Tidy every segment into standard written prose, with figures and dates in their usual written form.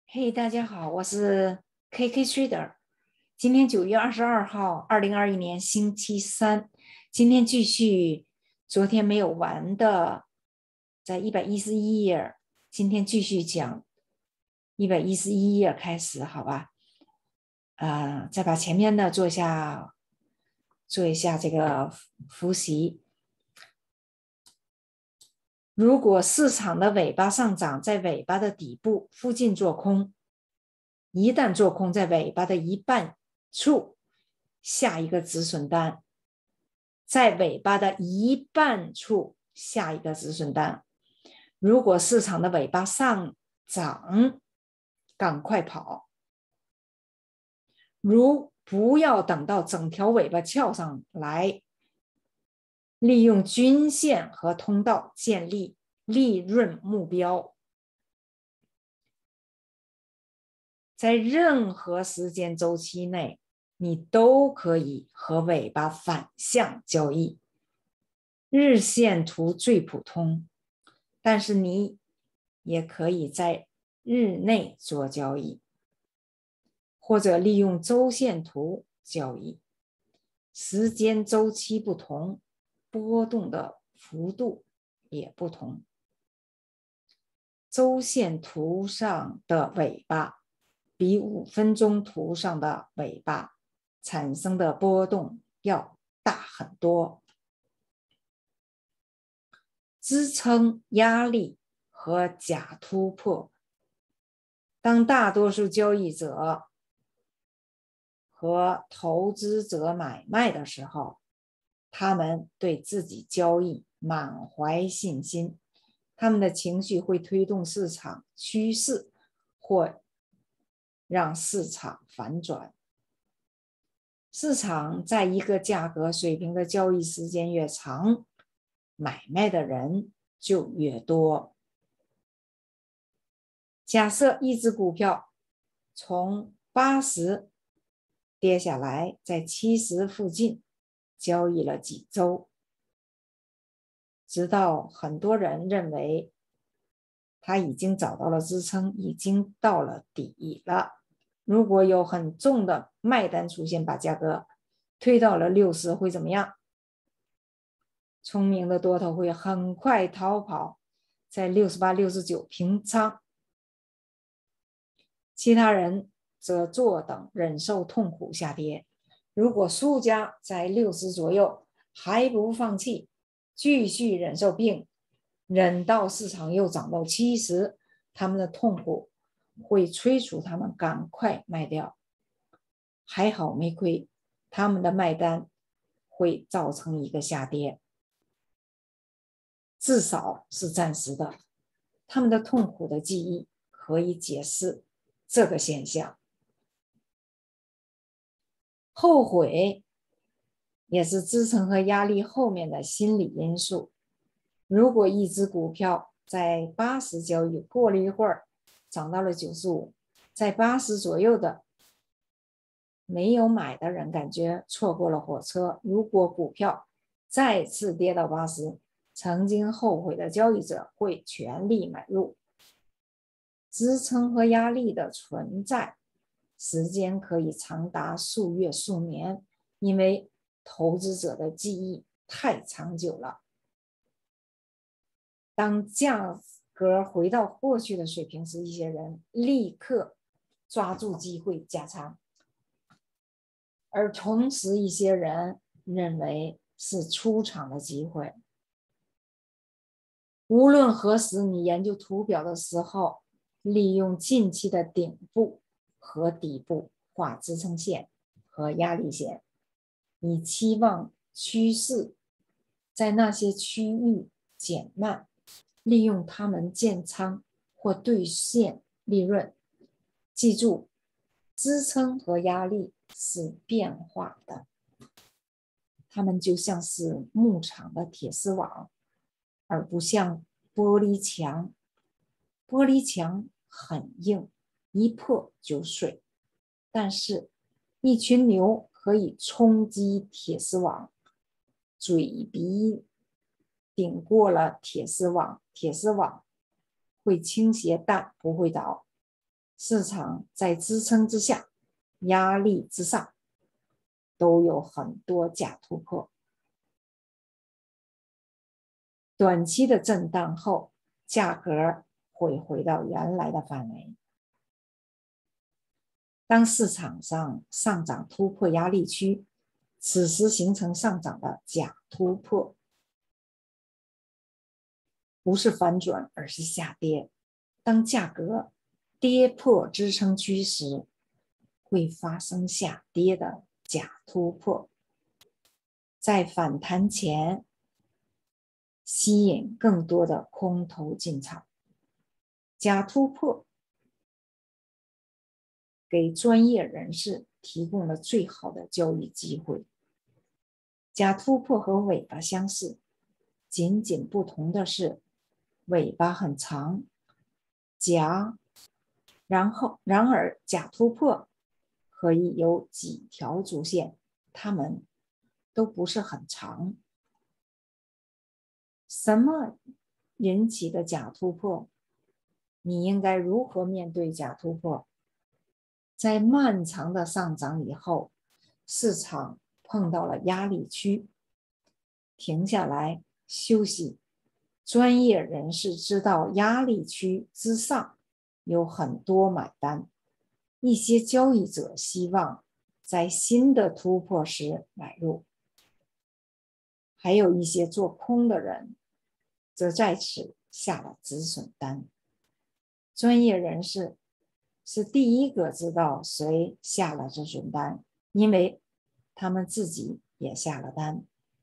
嘿，大家好，我是 KK Trader。今天9月22号，2021年星期三。今天继续昨天没有完的，在111页，今天继续讲111页开始，好吧？再把前面的做一下这个复习。如果市场的尾巴上涨，在尾巴的底部附近做空，一旦做空在尾巴的一半处下一个止损单，在尾巴的一半处下一个止损单。如果市场的尾巴上涨，赶快跑。如不要等到整条尾巴翘上来，利用均线和通道建立利润目标。在任何时间周期内，你都可以和尾巴反向交易。日线图最普通，但是你也可以在日内做交易，或者利用周线图交易。时间周期不同，波动的幅度也不同。周线图上的尾巴比5分钟图上的尾巴产生的波动要大很多。支撑、压力和假突破。当大多数交易者和投资者买卖的时候，他们对自己交易满怀信心，他们的情绪会推动市场趋势或让市场反转。市场在一个价格水平的交易时间越长，买卖的人就越多。假设一只股票从80跌下来，在70附近交易了几周，直到很多人认为它已经找到了支撑，已经到了底了。如果有很重的卖单出现，把价格推到了60，会怎么样？聪明的多头会很快逃跑，在68、69平仓，其他人则坐等忍受痛苦下跌。如果输家在60左右还不放弃，继续忍受，并忍到市场又涨到70，他们的痛苦会催促他们赶快卖掉。还好没亏，他们的卖单会造成一个下跌，至少是暂时的。他们的痛苦的记忆可以解释这个现象。后悔也是支撑和压力后面的心理因素。如果一只股票在80交易，过了一会儿涨到了95，在80左右的没有买的人感觉错过了火车。如果股票再次跌到80，曾经后悔的交易者会全力买入。支撑和压力的存在时间可以长达数月数年，因为投资者的记忆太长久了。当价格回到过去的水平时，一些人立刻抓住机会加仓，而同时一些人认为是出场的机会。无论何时，你研究图表的时候，利用近期的顶部和底部画支撑线和压力线，你期望趋势在那些区域减慢，利用它们建仓或兑现利润。记住，支撑和压力是变化的，它们就像是牧场的铁丝网，而不像玻璃墙。玻璃墙很硬，一破就碎，但是一群牛可以冲击铁丝网，嘴鼻顶过了铁丝网，铁丝网会倾斜但不会倒。 市场在支撑之下，压力之上，都有很多假突破。短期的震荡后，价格会回到原来的范围。当市场上上涨突破压力区，此时形成上涨的假突破，不是反转，而是下跌。当价格跌破支撑区时，会发生下跌的假突破，在反弹前吸引更多的空头进场。假突破给专业人士提供了最好的交易机会。假突破和尾巴相似，仅仅不同的是尾巴很长，然而假突破可以有几条主线，它们都不是很长。什么引起的假突破？你应该如何面对假突破？在漫长的上涨以后，市场碰到了压力区，停下来休息。专业人士知道压力区之上有很多买单，一些交易者希望在新的突破时买入，还有一些做空的人则在此下了止损单。专业人士是第一个知道谁下了止损单，因为他们自己也下了单。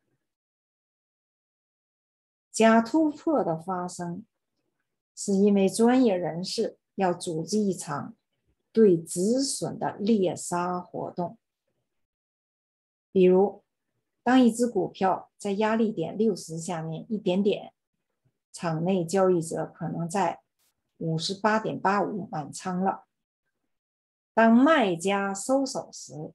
假突破的发生是因为专业人士要组织一场对止损的猎杀活动。比如，当一只股票在压力点60下面一点点，场内交易者可能在58.85满仓了。当卖家收手时，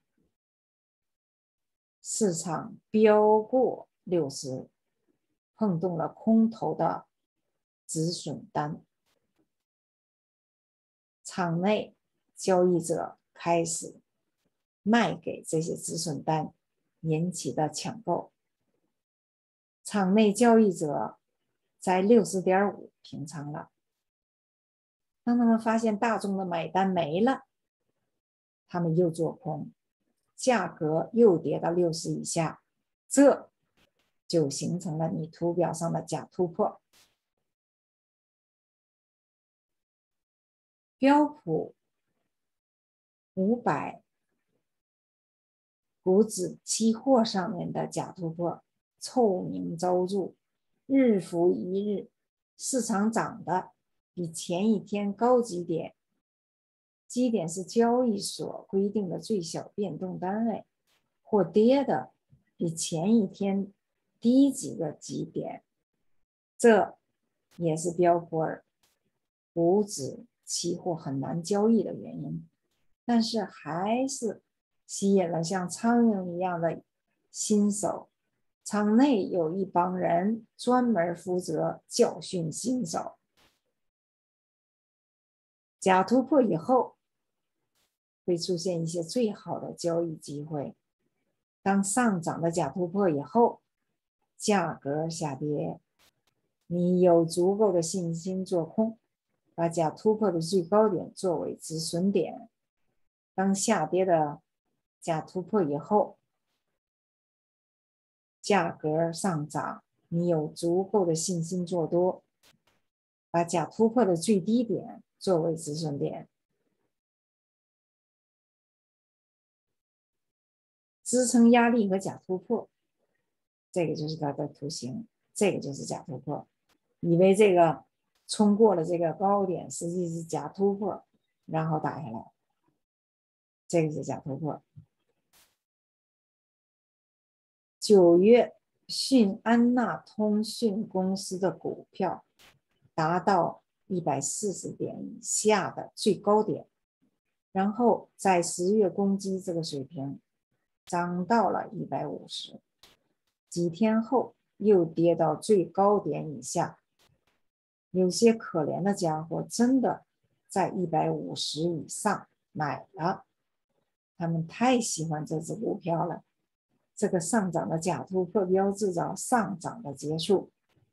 市场飙过60，碰动了空头的止损单，场内交易者开始卖给这些止损单，引起的抢购。场内交易者在60.5平仓了。当他们发现大众的买单没了，他们又做空，价格又跌到60以下，这就形成了你图表上的假突破。标普500股指期货上面的假突破臭名昭著，日复一日，市场涨的比前一天高几点，基点是交易所规定的最小变动单位，或跌的比前一天低几个基点，这也是标普股指期货很难交易的原因，但是还是吸引了像苍蝇一样的新手。场内有一帮人专门负责教训新手。假突破以后会出现一些最好的交易机会。当上涨的假突破以后，价格下跌，你有足够的信心做空，把假突破的最高点作为止损点。当下跌的假突破以后，价格上涨，你有足够的信心做多，把假突破的最低点作为止损点。支撑压力和假突破，这个就是它的图形，这个就是假突破。以为这个冲过了这个高点，实际是假突破，然后打下来，这个是假突破。9月，讯安纳通讯公司的股票达到140点以下的最高点，然后在10月攻击这个水平，涨到了150，几天后又跌到最高点以下。有些可怜的家伙真的在150以上买了，他们太喜欢这只股票了。这个上涨的假突破标志着上涨的结束。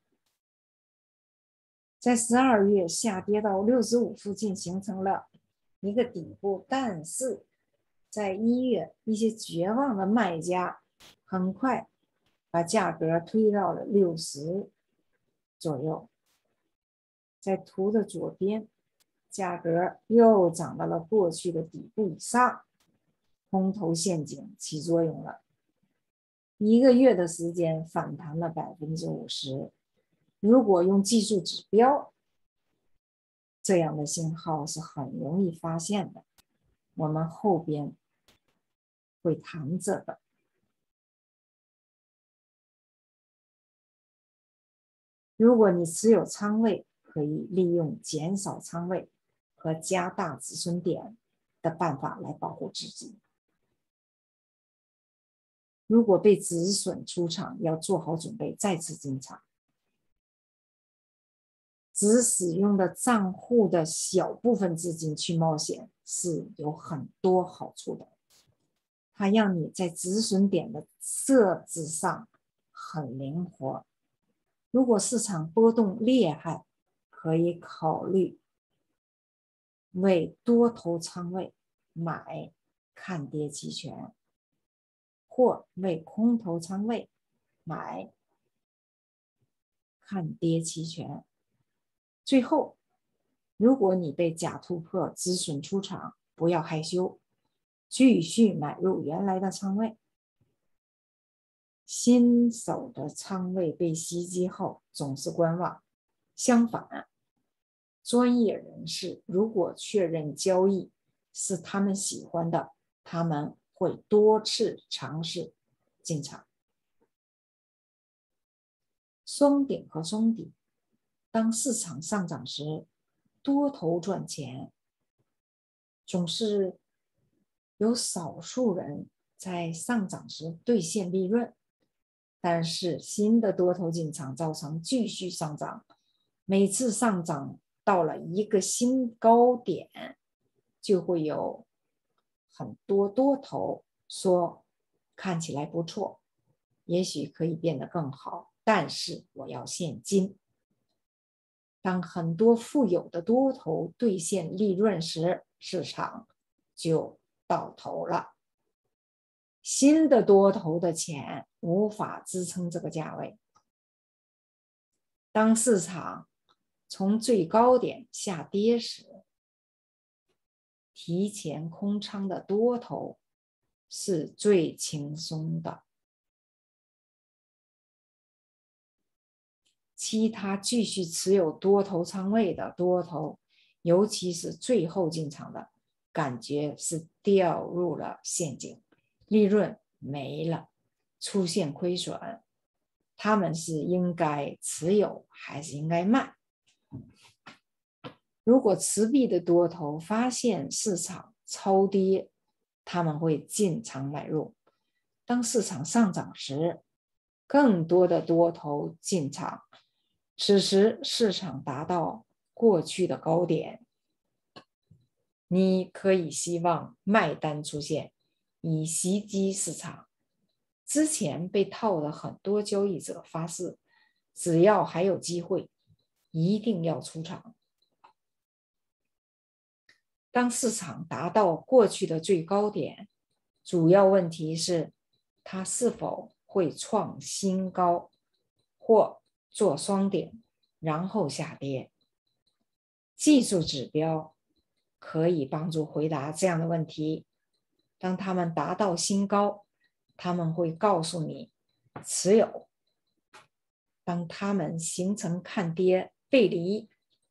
在12月下跌到65附近形成了一个底部，但是在1月一些绝望的卖家很快把价格推到了60左右。在图的左边，价格又涨到了过去的底部以上，空头陷阱起作用了。1个月的时间反弹了50%。如果用技术指标，这样的信号是很容易发现的，我们后边会谈这个。如果你持有仓位，可以利用减少仓位和加大止损点的办法来保护自己。如果被止损出场，要做好准备再次进场。只使用的账户的小部分资金去冒险是有很多好处的，它让你在止损点的设置上很灵活。如果市场波动厉害，可以考虑为多头仓位买看跌期权，或为空头仓位买看跌期权。最后，如果你被假突破止损出场，不要害羞，继续买入原来的仓位。新手的仓位被袭击后总是观望，相反，专业人士如果确认交易是他们喜欢的，他们会多次尝试进场。双顶和双底，当市场上涨时，多头赚钱，总是有少数人在上涨时兑现利润，但是新的多头进场造成继续上涨，每次上涨到了一个新高点，就会有很多多头说看起来不错，也许可以变得更好，但是我要现金。当很多富有的多头兑现利润时，市场就到头了。新的多头的钱无法支撑这个价位。当市场从最高点下跌时，提前空仓的多头是最轻松的。其他继续持有多头仓位的多头，尤其是最后进场的，感觉是掉入了陷阱，利润没了，出现亏损，他们是应该持有还是应该卖？如果持币的多头发现市场超跌，他们会进场买入。当市场上涨时，更多的多头进场，此时市场达到过去的高点，你可以希望卖单出现，以袭击市场。之前被套的很多交易者发誓，只要还有机会，一定要出场。当市场达到过去的最高点，主要问题是它是否会创新高或做双顶，然后下跌。技术指标可以帮助回答这样的问题。当它们达到新高，他们会告诉你持有。当它们形成看跌背离，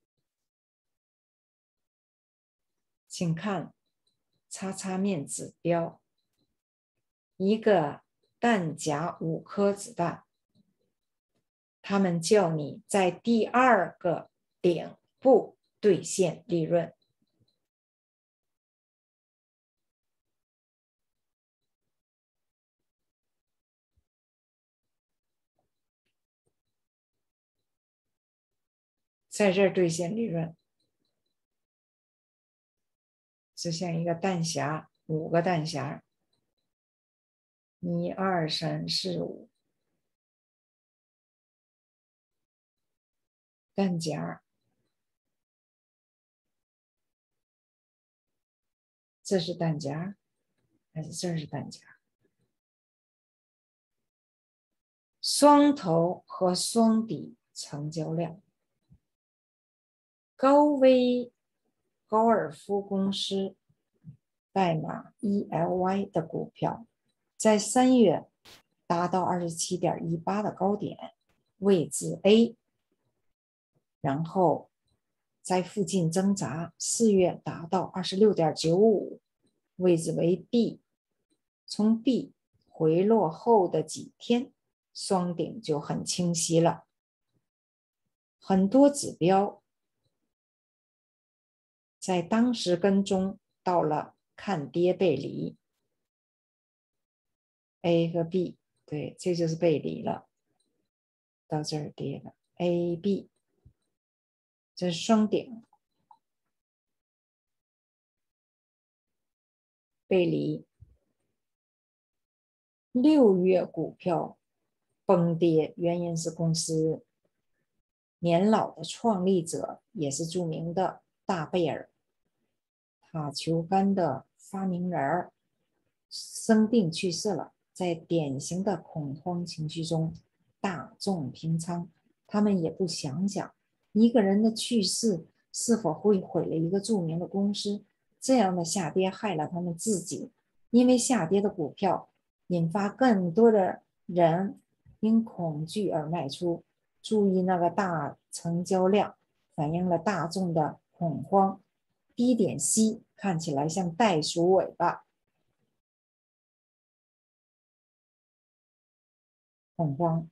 请看叉叉面指标，一个弹夹5颗子弹，他们叫你在第2个顶部兑现利润。在这儿兑现利润， 就像一个弹匣，5个弹匣，1、2、3、4、5弹夹，这是弹夹还是这是弹夹？双头和双底成交量，高威高尔夫公司代码 ELY 的股票，在3月达到 27.18 的高点，位置 A， 然后在附近挣扎，4月达到 26.95， 位置为 B， 从 B 回落后的几天，双顶就很清晰了。很多指标在当时跟踪到了看跌背离 ，A 和 B， 对，这就是背离了，到这儿跌了 ，A、B， 这是双顶背离。6月股票崩跌，原因是公司年老的创立者，也是著名的大贝尔塔球杆的发明人生病去世了。在典型的恐慌情绪中，大众平仓，他们也不想想一个人的去世是否会毁了一个著名的公司。这样的下跌害了他们自己，因为下跌的股票引发更多的人因恐惧而卖出。注意那个大成交量反映了大众的恐慌。低点 C 看起来像袋鼠尾巴，恐慌。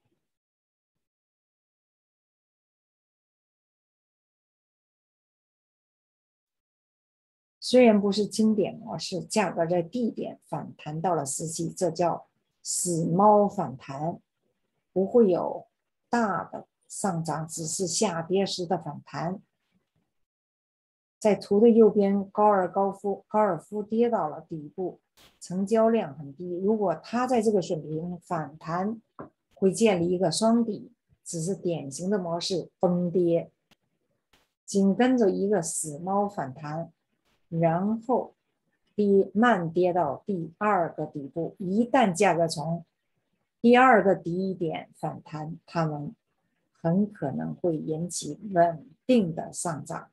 虽然不是经典模式，价格在低点反弹到了时期，这叫死猫反弹，不会有大的上涨，只是下跌时的反弹。在图的右边，高尔夫跌到了底部，成交量很低。如果它在这个水平反弹，会建立一个双底，只是典型的模式崩跌，紧跟着一个死猫反弹，然后慢跌到第2个底部。一旦价格从第2个低点反弹，它们很可能会引起稳定的上涨。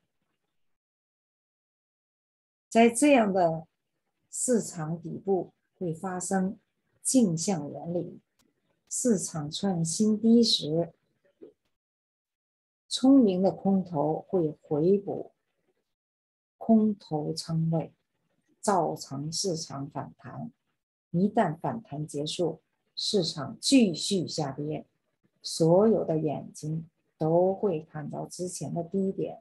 在这样的市场底部会发生镜像原理，市场创新低时，聪明的空头会回补空头仓位，造成市场反弹。一旦反弹结束，市场继续下跌，所有的眼睛都会看到之前的低点，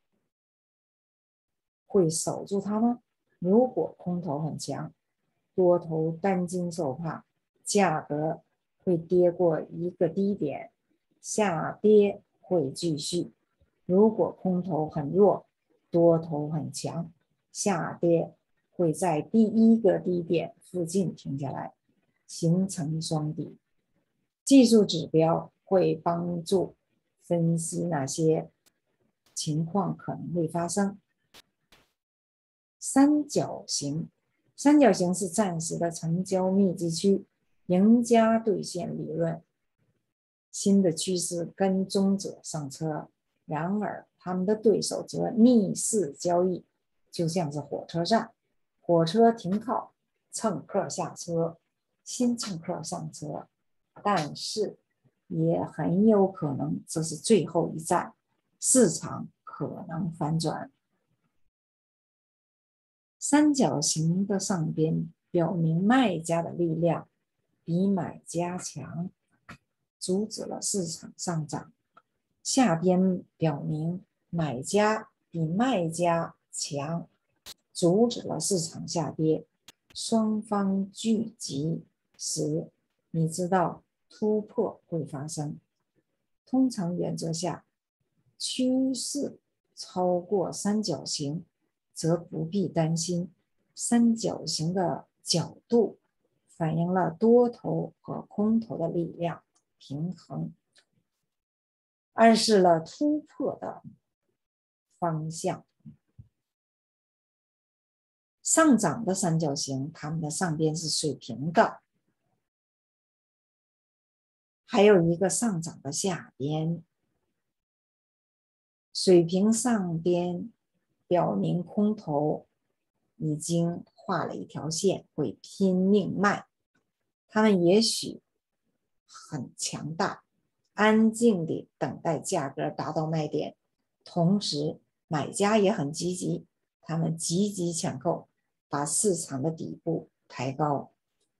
会守住它吗？如果空头很强，多头担惊受怕，价格会跌过一个低点，下跌会继续。如果空头很弱，多头很强，下跌会在第1个低点附近停下来，形成双底。技术指标会帮助分析哪些情况可能会发生。三角形，三角形是暂时的成交密集区，赢家兑现理论，新的趋势跟踪者上车，然而他们的对手则逆势交易，就像是火车站，火车停靠，乘客下车，新乘客上车，但是也很有可能这是最后一站，市场可能反转。三角形的上边表明卖家的力量比买家强，阻止了市场上涨。下边表明买家比卖家强，阻止了市场下跌。双方聚集时，你知道突破会发生。通常原则下，趋势超过三角形则不必担心。三角形的角度反映了多头和空头的力量平衡，暗示了突破的方向。上涨的三角形，它们的上边是水平的，还有一个上涨的下边。水平上边表明空头已经画了一条线，会拼命卖。他们也许很强大，安静地等待价格达到卖点，同时买家也很积极，他们积极抢购，把市场的底部抬高。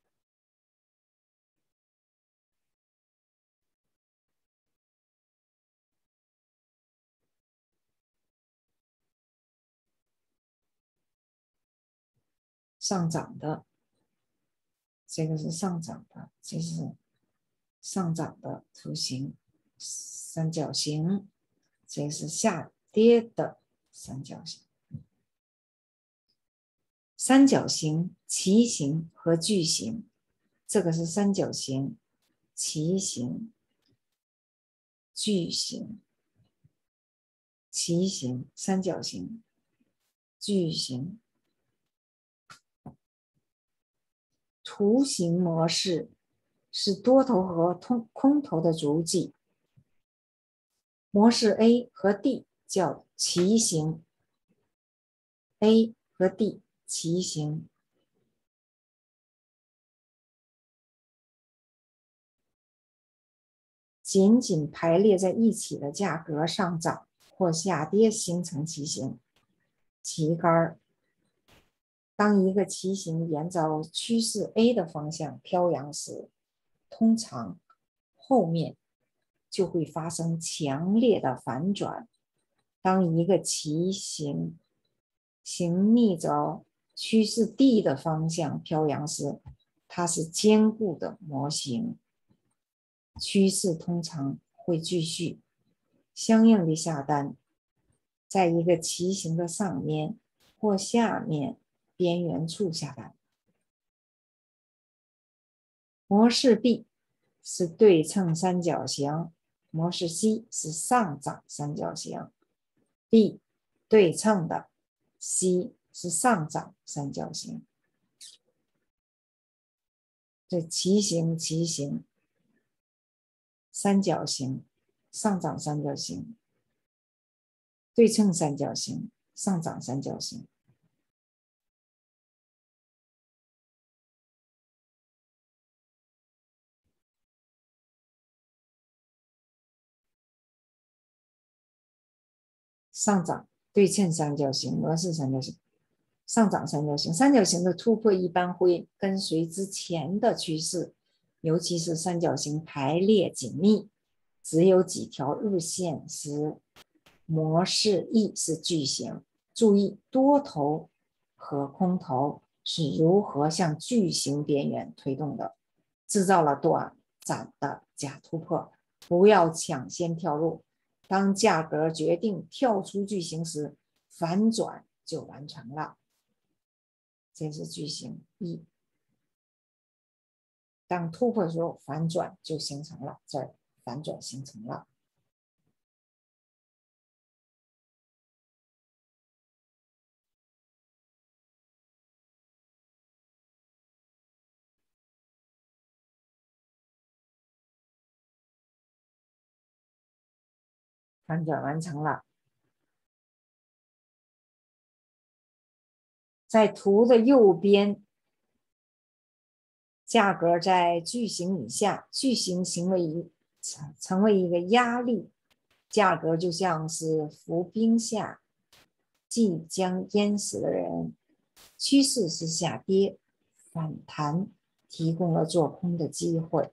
上涨的，这个是上涨的，这是上涨的图形，三角形，这是下跌的三角形。三角形、旗形和矩形，这个是三角形、旗形、矩形、旗形、三角形、矩形。图形模式是多头和空头的足迹。模式 A 和 D 叫旗形 ，A 和 D 旗形。紧紧排列在一起的价格上涨或下跌形成旗形。旗杆，当一个旗形沿着趋势 A 的方向飘扬时，通常后面就会发生强烈的反转。当一个旗形逆着趋势 D 的方向飘扬时，它是坚固的模型，趋势通常会继续。相应的下单，在一个旗形的上面或下面边缘处下单。模式 B 是对称三角形，模式 C 是上涨三角形。B 对称的， C 是上涨三角形。这旗形、旗形、三角形、上涨三角形、对称三角形、上涨三角形。上涨对称三角形、模式三角形、上涨三角形。三角形的突破一般会跟随之前的趋势，尤其是三角形排列紧密，只有几条日线时，模式 E 是矩形。注意多头和空头是如何向矩形边缘推动的，制造了短暂的假突破。不要抢先跳入，当价格决定跳出矩形时，反转就完成了。这是矩形 E。当突破的时候，反转就形成了，这儿反转形成了。反转完成了。在图的右边，价格在矩形以下，矩形成为一个压力，价格就像是浮冰下即将淹死的人。趋势是下跌，反弹提供了做空的机会。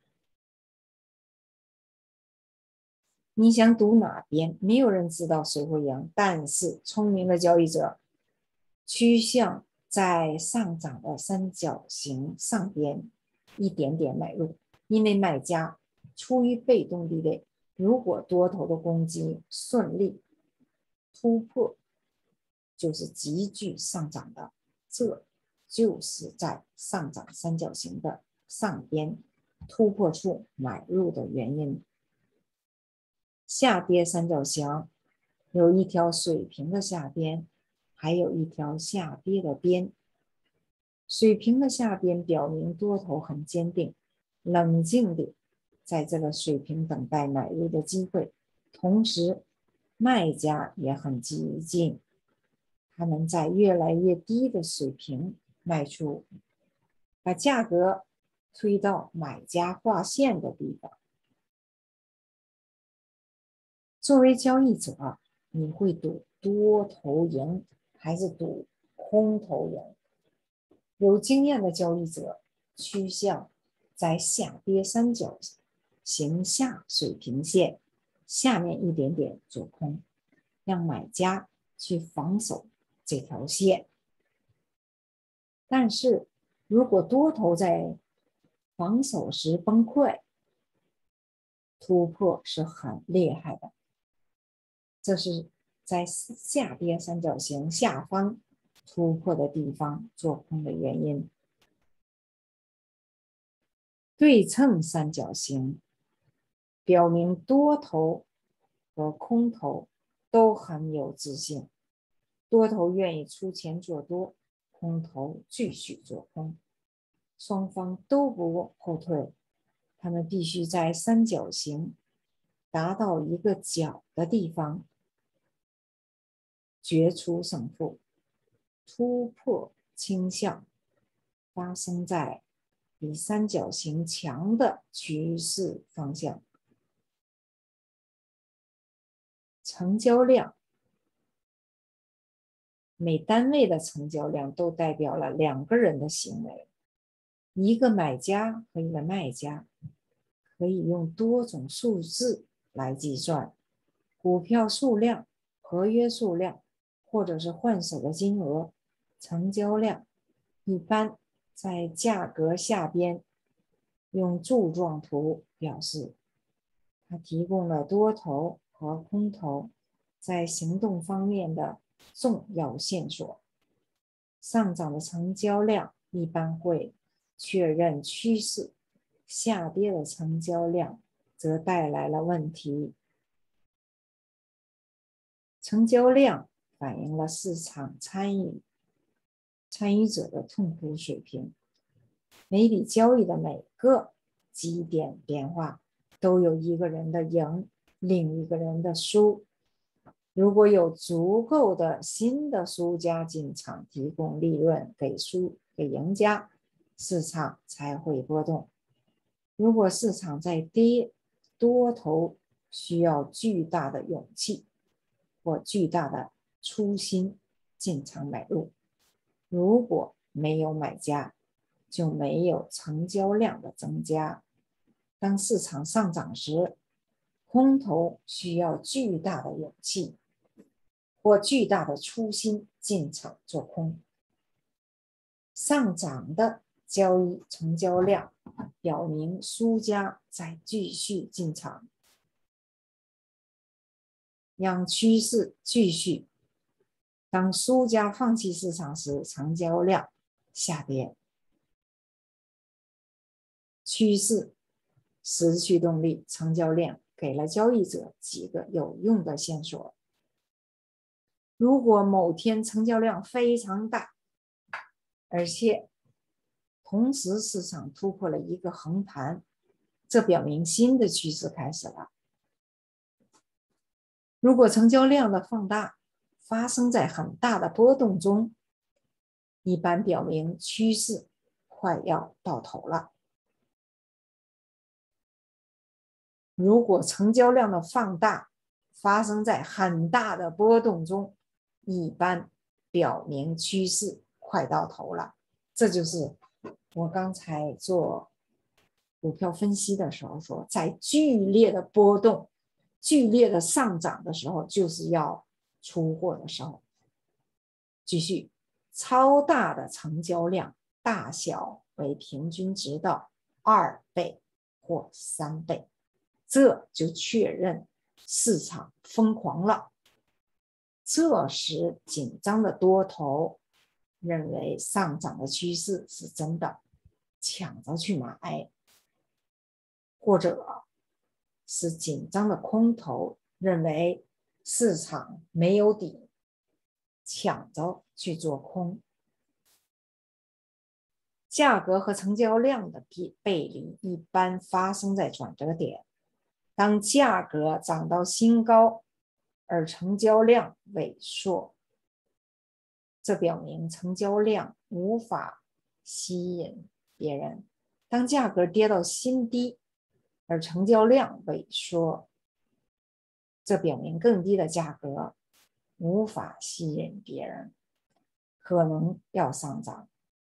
你想赌哪边？没有人知道谁会赢，但是聪明的交易者趋向在上涨的三角形上边一点点买入，因为买家处于被动地位。如果多头的攻击顺利突破， 就是急剧上涨的，这就是在上涨三角形的上边突破处买入的原因。下跌三角形有一条水平的下边，还有一条下跌的边。水平的下边表明多头很坚定，冷静地在这个水平等待买入的机会，同时卖家也很激进，他们在越来越低的水平卖出，把价格推到买家划线的地方。作为交易者，你会赌多头赢还是赌空头赢？有经验的交易者趋向在下跌三角形下水平线下面一点点做空，让买家去防守这条线。但是如果多头在防守时崩溃，突破是很厉害的。这是在下跌三角形下方突破的地方做空的原因。对称三角形表明多头和空头都很有自信，多头愿意出钱做多，空头继续做空，双方都不后退，他们必须在三角形达到一个角的地方决出胜负。突破倾向发生在比三角形强的趋势方向。成交量，每单位的成交量都代表了两个人的行为，一个买家和一个卖家可以用多种数字来计算，股票数量、合约数量，或者是换手的金额。成交量一般在价格下边用柱状图表示，它提供了多头和空头在行动方面的重要线索。上涨的成交量一般会确认趋势，下跌的成交量则带来了问题。成交量反映了市场参与者的痛苦水平。每笔交易的每个基点变化都有一个人的赢，另一个人的输。如果有足够的新的输家进场提供利润给赢家，市场才会波动。如果市场在跌，多头需要巨大的勇气或巨大的初心进场买入。如果没有买家，就没有成交量的增加。当市场上涨时，空头需要巨大的勇气或巨大的初心进场做空。上涨的交易成交量表明输家在继续进场，让趋势继续。当输家放弃市场时，成交量下跌。趋势失去动力，成交量给了交易者几个有用的线索。如果某天成交量非常大，而且同时市场突破了一个横盘，这表明新的趋势开始了。如果成交量的放大发生在很大的波动中，一般表明趋势快要到头了。如果成交量的放大发生在很大的波动中，一般表明趋势快到头了。这就是我刚才做股票分析的时候说，在剧烈的波动、剧烈的上涨的时候，就是要出货的时候。继续，超大的成交量大小为平均值的2倍或3倍，这就确认市场疯狂了。 这时紧张的多头认为上涨的趋势是真的，抢着去买，或者是紧张的空头认为市场没有底，抢着去做空。价格和成交量的背离一般发生在转折点，当价格涨到新高，而成交量萎缩，这表明成交量无法吸引别人；当价格跌到新低，而成交量萎缩，这表明更低的价格无法吸引别人，可能要上涨。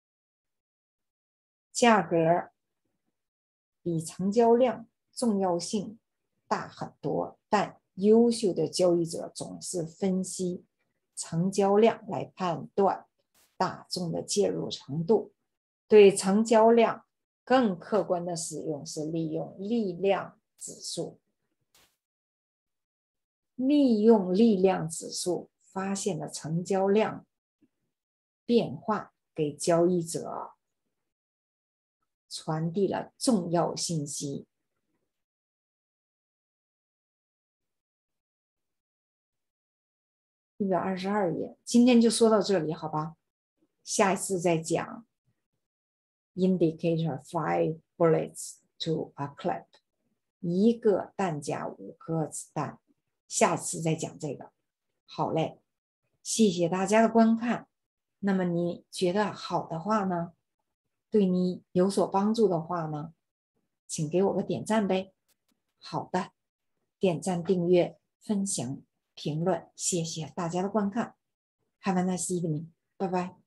价格比成交量重要性大很多，但优秀的交易者总是分析成交量来判断大众的介入程度。对成交量更客观的使用是利用力量指数。利用力量指数发现了成交量变化，给交易者传递了重要信息。122页，今天就说到这里，好吧？下一次再讲 Indicator 5 bullets to a clip， 一个弹夹5颗子弹。下次再讲这个。好嘞，谢谢大家的观看。那么你觉得好的话呢，对你有所帮助的话呢，请给我个点赞呗。好的，点赞、订阅、分享、评论，谢谢大家的观看。Have a nice evening，拜拜。